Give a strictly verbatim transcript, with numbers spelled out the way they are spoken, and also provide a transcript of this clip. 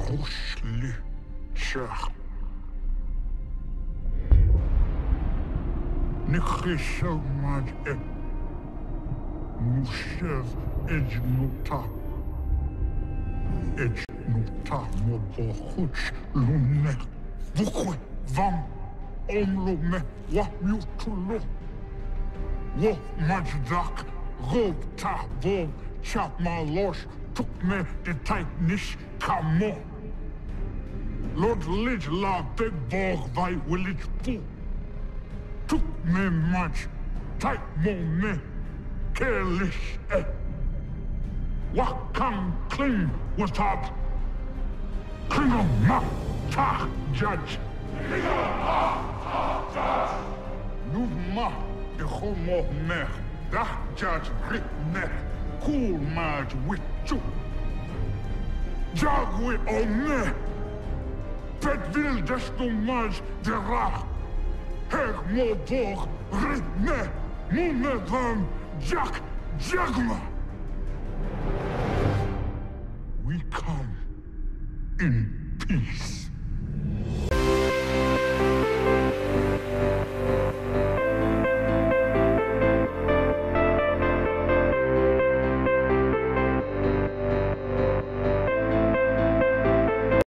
Hushli Shah. Nikhisha Maj E. Mushev Ejnuta. Ejnuta Mobohuch Lune. Vukwe Vam Omlume Wamutulu. Wo Majdak Rob Ta Bob Chap Malosh took me the tightness Kamo. Lord Lidge La Big Borg by Willage Poo. Took me much tight mo me careless eh. Wakang Kling was up. Klingon ma ta judge. Klingon ma ta judge. Numa the homo mer. Da judge rit me. Cool marge with you. Jagwe o me. Petville destomage de ra. Her mo borg rit me. Mune van Jack Jagma. We come in peace.